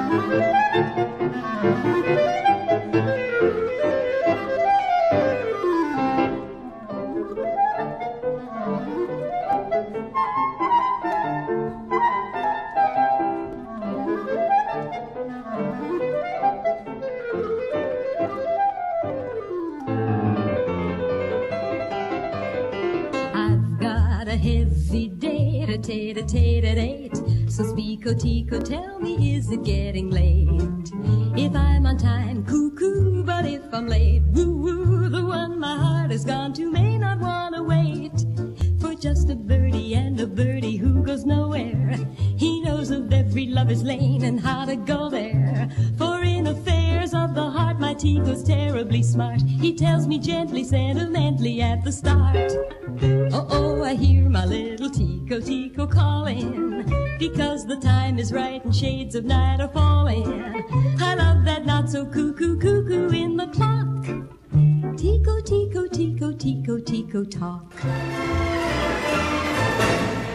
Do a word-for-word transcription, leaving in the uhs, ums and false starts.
A heavy day, a tate a tate at eight. So speako tico, tell me, is it getting late? If I'm on time, cuckoo, but if I'm late, woo woo, the one my heart has gone to may not wanna wait for just a birdie and a birdie who goes nowhere. He knows of every lover's lane and how to go there. For in affairs of the heart, my Tico's terribly smart. He tells me gently, sentimentally at the start. Oh, oh, I hear my little Tico, Tico calling, because the time is right and shades of night are falling. I love that not so cuckoo, cuckoo in the clock. Tico, Tico, Tico, Tico, Tico talk.